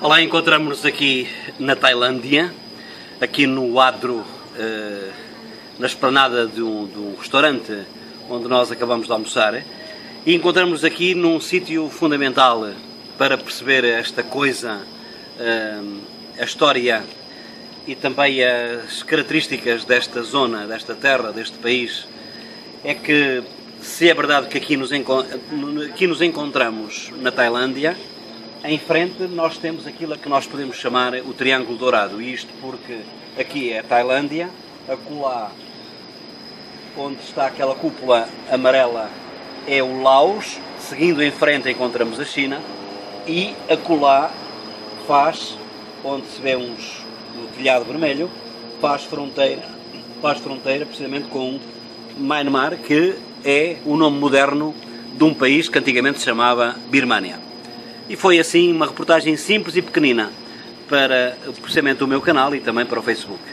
Olá, encontramos-nos aqui na Tailândia, aqui no adro, na esplanada de um restaurante onde nós acabamos de almoçar, e encontramos-nos aqui num sítio fundamental para perceber esta coisa, a história e também as características desta zona, desta terra, deste país. É que, se é verdade que aqui nos encontramos na Tailândia, em frente nós temos aquilo a que nós podemos chamar o Triângulo Dourado. Isto porque aqui é a Tailândia, acolá, onde está aquela cúpula amarela, é o Laos, seguindo em frente encontramos a China, e acolá faz, onde se vê o telhado vermelho, faz fronteira precisamente com Myanmar, que é o nome moderno de um país que antigamente se chamava Birmânia. E foi assim uma reportagem simples e pequenina para precisamente o meu canal e também para o Facebook.